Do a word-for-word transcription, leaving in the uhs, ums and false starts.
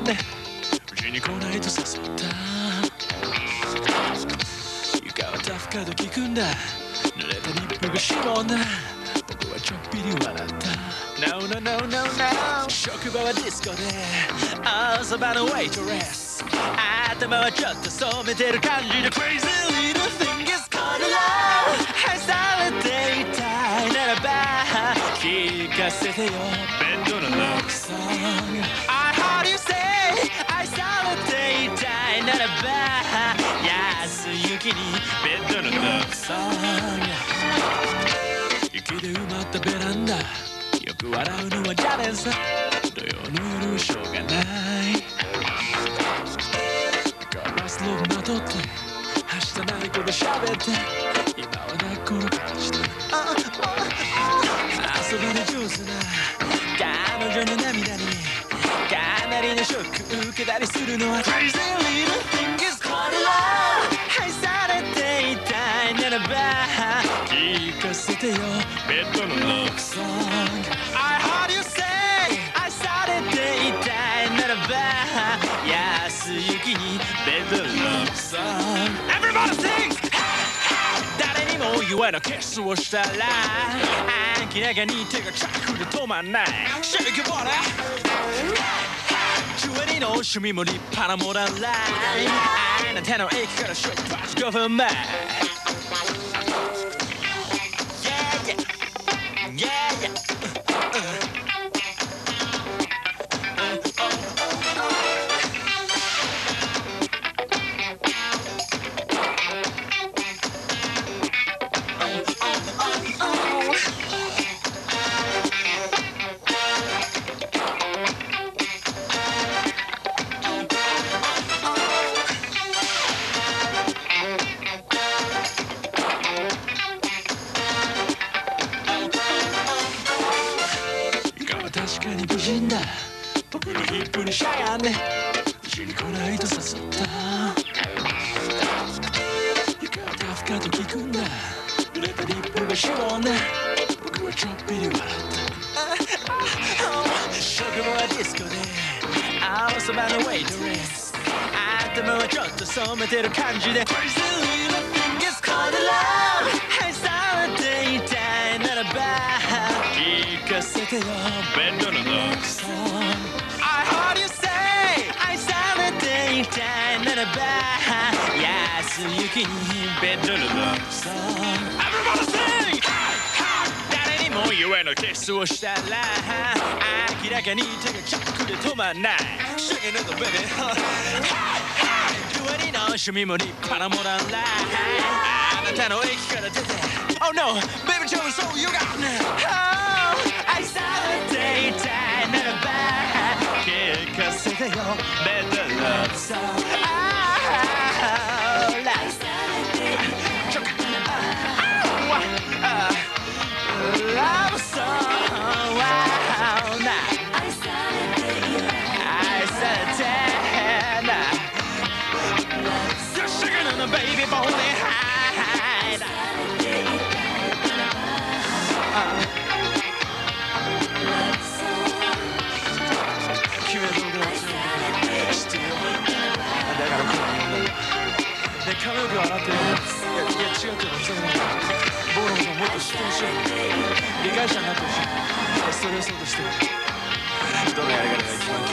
ねうちに来ないと誘った床はタフかと聞くんだ濡れたリップが絞んだ僕はちょっぴり笑った No no no no no 職場はディスコで朝場のウェイトレス頭はちょっと染めてる感じで Crazy little thing is called love 愛されていたいならば聞かせてよベッドの Love Song I heard you say 愛されていたいならば安雪にベッドの Love Song 雪で埋まったベランダよく笑うのは邪念さ土曜の夜はしょうがないガラスローブまとってはしたないこと喋って今は泣く頃感じて遊ばれ上手な彼女の涙にかなりのショック受けたりするのは Crazy little thing is called love 愛されていたいならば聞かせてよベッドの Love Song I heard you say 愛されていたいならば安雪にベッドの Love Song Everybody sing 誰にも言わぬキスをしたら明らかに手が着で止まんない Shake your body ジュエリーの趣味も立派なモダンライフあなたの駅から出発ごふんまえ Yeah yeah Yeah yeah 確かに美人だ僕のヒップにしゃがんでうちに来ないと誘った床はタフかと聞くんだ濡れたリップが絞んだ僕はちょっぴり笑った職場はディスコで青そばのウェイトレス頭はちょっと染めてる感じで Crazy little thing is called love 愛されていたいならば聞かせてよベッドの Love Song I heard you say 愛されていたいならば安雪にベッドの Love Song Everybody sing 誰にも言えぬキスをしたら明らかに手が着で止まんない Shaking it baby ジュエリーの趣味も立派なモダンライフあなたの駅から出て Oh no baby tell me so you got me愛されていたいならば聞かせてよ Better love song愛されていたいLove song 愛されていた愛されてな You're shaking on the baby body high 君はどうだ知ってるよだからこうで髪の毛を洗っていや、いや違うっていうのはそういうの僕のことをもっと知ってほしい理解者になってほしいそれをそうとしてどのやり方が一番